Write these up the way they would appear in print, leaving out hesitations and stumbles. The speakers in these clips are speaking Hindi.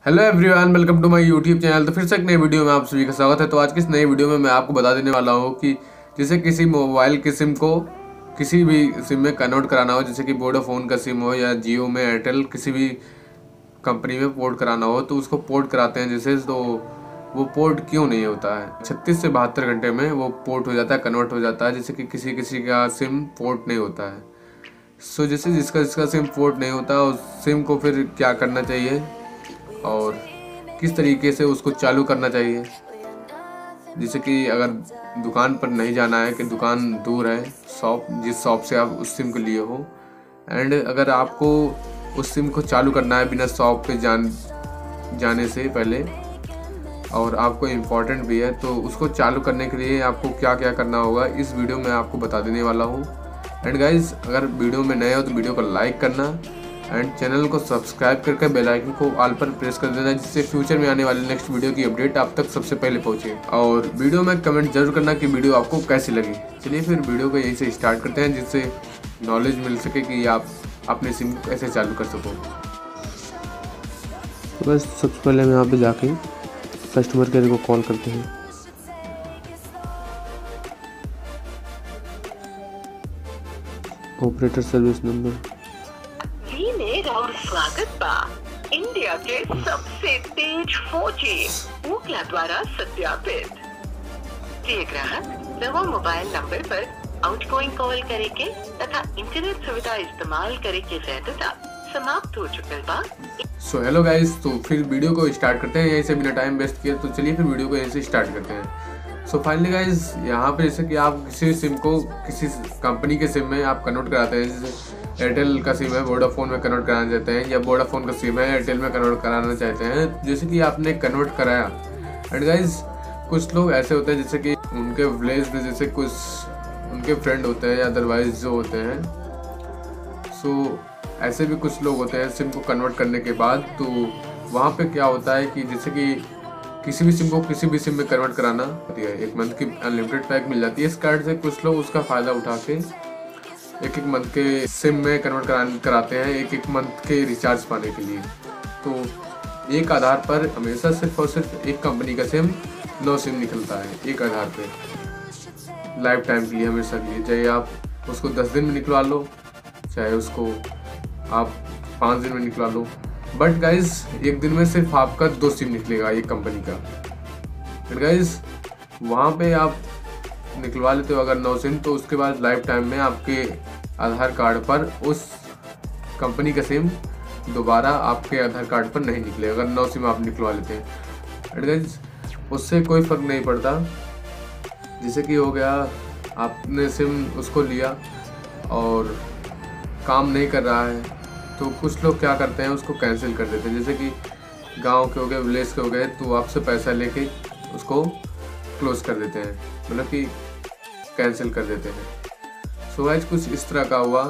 Hello everyone, welcome to my YouTube channel. तो फिर से एक नई वीडियो में आप सभी का स्वागत है। तो आज की इस नई वीडियो में मैं आपको बता देने वाला हूँ कि जैसे किसी मोबाइल की सिम को किसी भी सिम में कन्वर्ट कराना हो, जैसे कि वोडाफोन का सिम हो या जियो में, एयरटेल, किसी भी कंपनी में पोर्ट कराना हो तो उसको पोर्ट कराते हैं जैसे, तो वो पोर्ट क्यों नहीं होता है? 36 से 72 घंटे में वो पोर्ट हो जाता है, कन्वर्ट हो जाता है। जैसे कि किसी किसी का सिम पोर्ट नहीं होता है। सो जैसे जिसका सिम पोर्ट नहीं होता, उस सिम को फिर क्या करना चाहिए और किस तरीके से उसको चालू करना चाहिए। जैसे कि अगर दुकान पर नहीं जाना है, कि दुकान दूर है, शॉप जिस शॉप से आप उस सिम को लिए हो, एंड अगर आपको उस सिम को चालू करना है बिना शॉप पे जाने से पहले, और आपको इम्पोर्टेंट भी है, तो उसको चालू करने के लिए आपको क्या क्या करना होगा इस वीडियो में आपको बता देने वाला हूँ। एंड गाइज, अगर वीडियो में नए हो तो वीडियो को लाइक करना एंड चैनल को सब्सक्राइब करके बेल आइकन को ऑल पर प्रेस कर देना, जिससे फ्यूचर में आने वाले नेक्स्ट वीडियो की अपडेट आप तक सबसे पहले पहुंचे। और वीडियो में कमेंट जरूर करना कि वीडियो आपको कैसी लगी। चलिए फिर वीडियो को यहीं से स्टार्ट करते हैं, जिससे नॉलेज मिल सके कि आप अपने सिम कैसे चालू कर सको। तो बस सबसे पहले हम यहाँ पे जाके कस्टमर केयर को कॉल करते हैं। Operator service number. जी मेरा और स्वागत बा। इंडिया के सबसे तेज 4G ओकला द्वारा सत्यापित। प्रिय ग्राहक, नवा मोबाइल नंबर पर आउटगोइंग कॉल करे के तथा इंटरनेट सुविधा इस्तेमाल करे के वैधता समाप्त हो चुकल बा। सो हेलो गाइस, तो फिर वीडियो को स्टार्ट करते हैं यहीं से बिना टाइम वेस्ट किए। तो चलिए फिर वीडियो को यहीं से स्टार्ट करते हैं। सो फाइनली गाइस, यहाँ पे जैसे कि आप किसी सिम को किसी कंपनी के सिम में आप कन्वर्ट कराते हैं, जैसे एयरटेल का सिम है वोडाफोन में कन्वर्ट कराना चाहते हैं, या वोडाफोन का सिम है एयरटेल में कन्वर्ट कराना चाहते हैं, जैसे कि आपने कन्वर्ट कराया। एंड गाइस, कुछ लोग ऐसे होते हैं जैसे कि उनके विलेज में जैसे कुछ उनके फ्रेंड होते हैं या अदरवाइज जो होते हैं, सो ऐसे भी कुछ लोग होते हैं सिम को कन्वर्ट करने के बाद। तो वहाँ पे क्या होता है कि जैसे कि किसी भी सिम को किसी भी सिम में कन्वर्ट कराना होती है, एक मंथ की अनलिमिटेड पैक मिल जाती है इस कार्ड से। कुछ लोग उसका फ़ायदा उठा के एक मंथ के सिम में कन्वर्ट कराते हैं, एक मंथ के रिचार्ज पाने के लिए। तो एक आधार पर हमेशा सिर्फ और सिर्फ एक कंपनी का सिम 9 सिम निकलता है एक आधार पे, लाइफ टाइम के लिए, हमेशा के लिए। चाहे आप उसको 10 दिन में निकलवा लो, चाहे उसको आप 5 दिन में निकला लो, बट गाइज एक दिन में सिर्फ आपका 2 सिम निकलेगा एक कंपनी का। फिर गाइज वहाँ पे आप निकलवा लेते हो अगर 9 सिम, तो उसके बाद लाइफ टाइम में आपके आधार कार्ड पर उस कंपनी का सिम दोबारा आपके आधार कार्ड पर नहीं निकलेगा, अगर 9 सिम आप निकलवा लेते हैं। एंड गाइज उससे कोई फ़र्क नहीं पड़ता। जैसे कि हो गया, आपने सिम उसको लिया और काम नहीं कर रहा है, तो कुछ लोग क्या करते हैं उसको कैंसिल कर देते हैं। जैसे कि गांव के हो गए, विलेज के हो गए, तो आपसे पैसा लेके उसको क्लोज कर देते हैं, मतलब कि कैंसिल कर देते हैं। सो गाइस, कुछ इस तरह का हुआ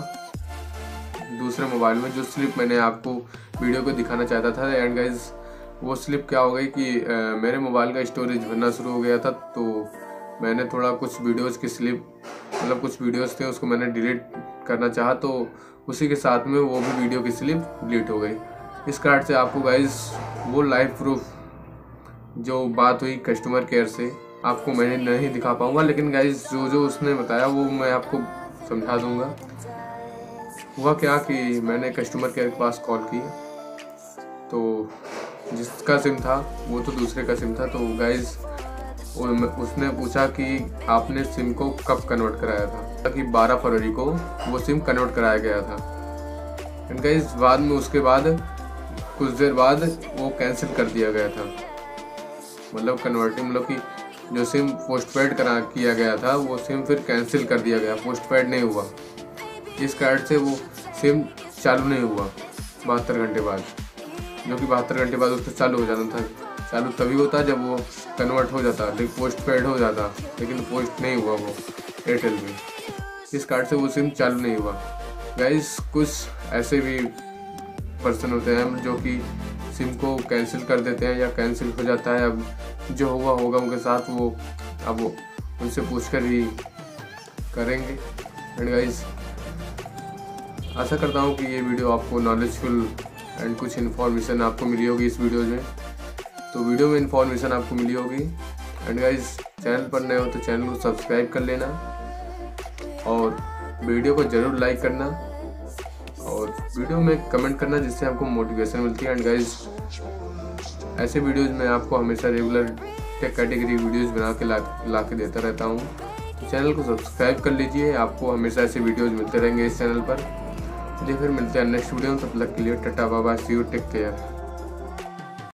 दूसरे मोबाइल में, जो स्लिप मैंने आपको वीडियो को दिखाना चाहता था। एंड गाइस वो स्लिप क्या हो गई कि मेरे मोबाइल का स्टोरेज भरना शुरू हो गया था, तो मैंने थोड़ा कुछ वीडियोज़ की स्लिप, मतलब कुछ वीडियोज़ थे उसको मैंने डिलीट करना चाहा, तो उसी के साथ में वो भी वीडियो की स्लिप डिलीट हो गई। इस कार्ड से आपको गाइस वो लाइव प्रूफ जो बात हुई कस्टमर केयर से, आपको मैं नहीं दिखा पाऊँगा, लेकिन गाइस जो उसने बताया वो मैं आपको समझा दूँगा। हुआ क्या कि मैंने कस्टमर केयर के पास कॉल की, तो जिसका सिम था वो तो दूसरे का सिम था। तो गाइस उसने पूछा कि आपने सिम को कब कन्वर्ट कराया था, कि 12 फरवरी को वो सिम कन्वर्ट कराया गया था। एंड गाइस बाद में उसके बाद कुछ देर बाद वो कैंसिल कर दिया गया था, मतलब कन्वर्टिंग, मतलब कि जो सिम पोस्टपेड किया गया था वो सिम फिर कैंसिल कर दिया गया, पोस्टपेड नहीं हुआ। इस कार्ड से वो सिम चालू नहीं हुआ 72 घंटे बाद, जो कि 72 घंटे बाद उसको चालू हो जाना था। चालू तभी होता जब वो कन्वर्ट हो जाता, लेकिन पोस्टपेड हो जाता, लेकिन पोस्ट नहीं हुआ वो एयरटेल में। इस कार्ड से वो सिम चालू नहीं हुआ। गाइस कुछ ऐसे भी पर्सन होते हैं जो कि सिम को कैंसिल कर देते हैं या कैंसिल हो जाता है। अब जो हुआ होगा उनके साथ, वो अब वो उनसे पूछकर ही करेंगे। एंड गाइस आशा करता हूँ कि ये वीडियो आपको नॉलेजफुल एंड कुछ इन्फॉर्मेशन आपको मिली होगी इस वीडियो में। तो वीडियो में इन्फॉर्मेशन आपको मिली होगी। एंड गाइस चैनल पर नए हो तो चैनल को सब्सक्राइब कर लेना और वीडियो को ज़रूर लाइक करना और वीडियो में कमेंट करना, जिससे आपको मोटिवेशन मिलती है। एंड गाइस ऐसे वीडियोस में आपको हमेशा रेगुलर टेक कैटेगरी वीडियोस बना के ला के देता रहता हूँ। तो चैनल को सब्सक्राइब कर लीजिए, आपको हमेशा ऐसे वीडियोस मिलते रहेंगे इस चैनल पर। चलिए फिर मिलते हैं नेक्स्ट वीडियो में, तब तक के लिए tata bye bye, see you, take care.